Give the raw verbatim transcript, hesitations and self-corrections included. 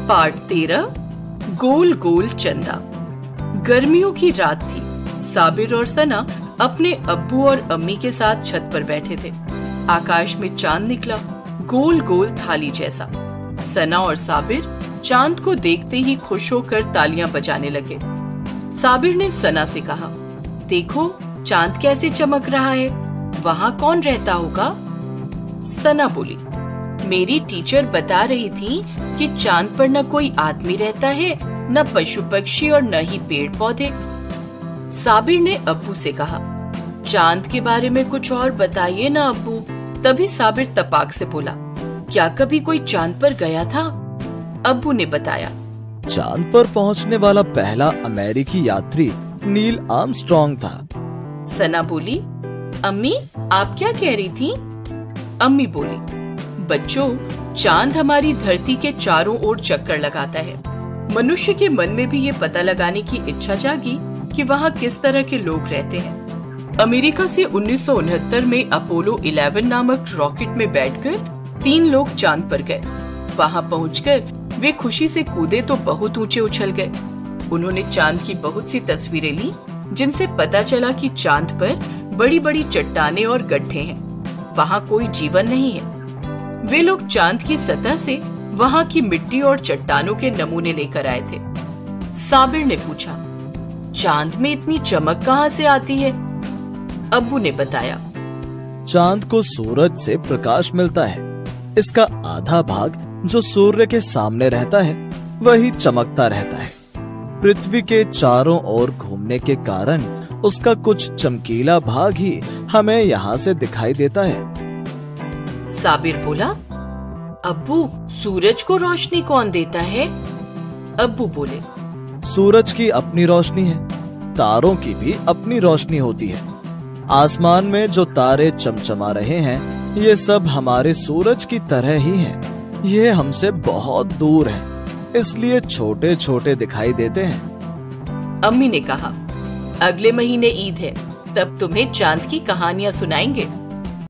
Part तेरह, गोल गोल चंदा। गर्मियों की रात थी। साबिर और सना अपने अब्बू और अम्मी के साथ छत पर बैठे थे। आकाश में चांद निकला, गोल गोल थाली जैसा। सना और साबिर चांद को देखते ही खुश होकर तालियां बजाने लगे। साबिर ने सना से कहा, देखो चांद कैसे चमक रहा है, वहाँ कौन रहता होगा? सना बोली, मेरी टीचर बता रही थी कि चांद पर न कोई आदमी रहता है, न पशु पक्षी और न ही पेड़ पौधे। साबिर ने अब्बू से कहा, चांद के बारे में कुछ और बताइए ना अब्बू। तभी साबिर तपाक से बोला, क्या कभी कोई चांद पर गया था? अब्बू ने बताया, चांद पर पहुंचने वाला पहला अमेरिकी यात्री नील आर्मस्ट्रांग था। सना बोली, अम्मी आप क्या कह रही थी? अम्मी बोली, बच्चों चांद हमारी धरती के चारों ओर चक्कर लगाता है। मनुष्य के मन में भी ये पता लगाने की इच्छा जागी कि वहाँ किस तरह के लोग रहते हैं। अमेरिका से उन्नीस सौ उनहत्तर में अपोलो ग्यारह नामक रॉकेट में बैठकर तीन लोग चांद पर गए। वहाँ पहुंचकर वे खुशी से कूदे तो बहुत ऊंचे उछल गए। उन्होंने चांद की बहुत सी तस्वीरें ली, जिनसे पता चला कि चांद पर बड़ी बड़ी चट्टानें और गड्ढे हैं। वहाँ कोई जीवन नहीं है। वे लोग चांद की सतह से वहाँ की मिट्टी और चट्टानों के नमूने लेकर आए थे। साबिर ने पूछा, चांद में इतनी चमक कहाँ से आती है? अब्बू ने बताया, चांद को सूरज से प्रकाश मिलता है। इसका आधा भाग जो सूर्य के सामने रहता है वही चमकता रहता है। पृथ्वी के चारों ओर घूमने के कारण उसका कुछ चमकीला भाग ही हमें यहाँ से दिखाई देता है। साबिर बोला, अब्बू सूरज को रोशनी कौन देता है? अब्बू बोले, सूरज की अपनी रोशनी है, तारों की भी अपनी रोशनी होती है। आसमान में जो तारे चमचमा रहे हैं ये सब हमारे सूरज की तरह ही हैं। ये हमसे बहुत दूर हैं, इसलिए छोटे छोटे दिखाई देते हैं। अम्मी ने कहा, अगले महीने ईद है, तब तुम्हें चांद की कहानियां सुनाएंगे।